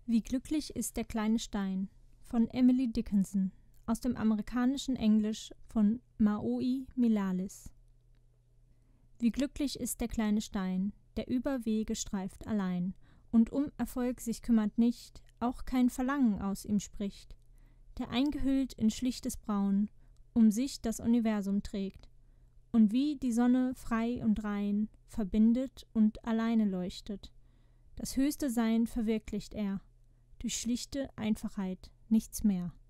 Wie glücklich ist der kleine Stein von Emily Dickinson aus dem amerikanischen Englisch von Maoi Milalis. Wie glücklich ist der kleine Stein, der über Wege streift allein und um Erfolg sich kümmert nicht, auch kein Verlangen aus ihm spricht, der eingehüllt in schlichtes Braun um sich das Universum trägt und wie die Sonne frei und rein verbindet und alleine leuchtet. Das höchste Sein verwirklicht er, durch schlichte Einfachheit, nichts mehr.